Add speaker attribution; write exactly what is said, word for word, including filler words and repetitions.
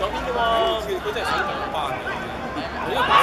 Speaker 1: 邊嘅喎，佢真係想講翻嘅。因為